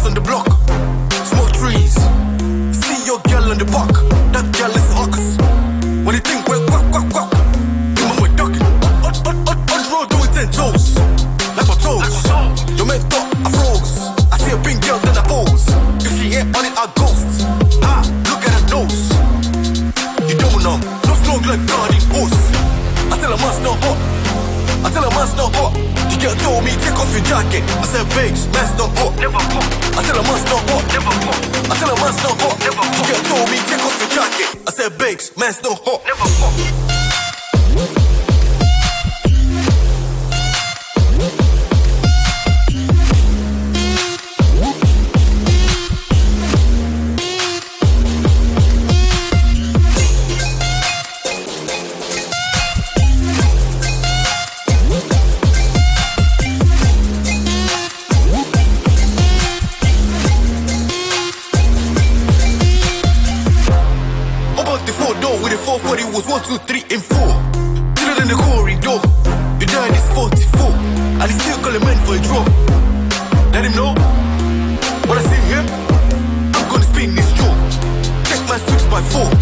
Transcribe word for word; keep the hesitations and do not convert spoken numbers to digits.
on the block, smoke trees. See your girl on the park, that girl is ox. When you think we're quack, quack, quack, you man we're ducking. On, on, on, on the road doing ten toes, like my toes. Your man thought I froze. I see a pink girl then I pose. If she ain't on it, I ghost. Ah, look at her nose. You don't know, no strong like guarding horse. I tell her man's not hot. I tell her man's not hot. The girl told me take off your jacket. I said babes, man's not hot. Never hot. I tell her man's not hot. Never hot. I tell her man's not hot. Never hot. The girl told me take off your jacket. I said babes, man's not hot. Never hot. With the four forty was one, two, three, and four. Still in the corridor. The dad is forty-four, and he's still calling men for a draw. Let him know what I see here. I'm gonna spin this jaw. Check my switch by four.